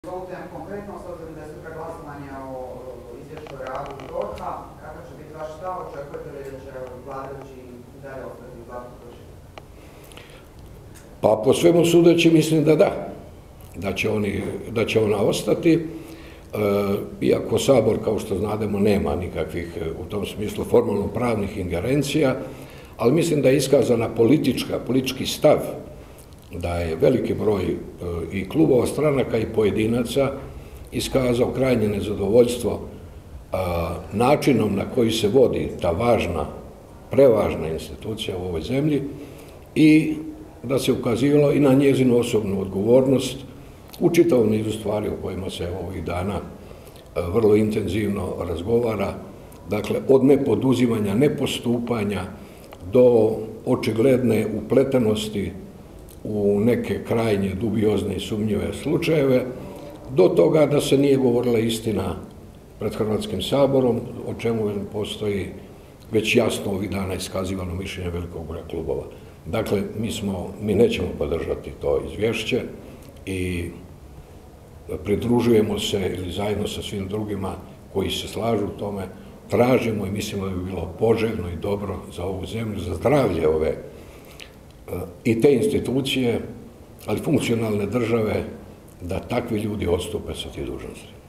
ovu temu konkretno, s obzirom da je sutra glasovanje o izvješću o radu DORH-a, kakav će biti vaš stav, očekujete li da će vladajući dalje ostati u Zlatu Hrvoj Šipek? Pa po svemu sudeći mislim da da. Da će ona ostati, iako Sabor, kao što znademo, nema nikakvih u tom smislu formalno pravnih ingerencija, ali mislim da je iskazana politički stav da je veliki broj i klubova, stranaka i pojedinaca iskazao krajnje nezadovoljstvo načinom na koji se vodi ta važna, prevažna institucija u ovoj zemlji i da se ukazivalo i na njezinu osobnu odgovornost u čitavom nizu stvari o kojima se ovih dana vrlo intenzivno razgovara, dakle od nepoduzimanja, nepostupanja do očigledne upletenosti u neke krajnje dubiozne i sumnjive slučajeve, do toga da se nije govorila istina pred Hrvatskim saborom, o čemu postoji već jasno ovih dana iskazivano mišljenje velikog broja klubova. Dakle, mi nećemo podržati to izvješće i pridružujemo se ili zajedno sa svim drugima koji se slažu u tome, tražimo i mislimo da bi bilo poželjno i dobro za ovu zemlju, za zdravlje ove i te institucije, ali funkcionalne države, da takvi ljudi odstupe sa tih dužnosti.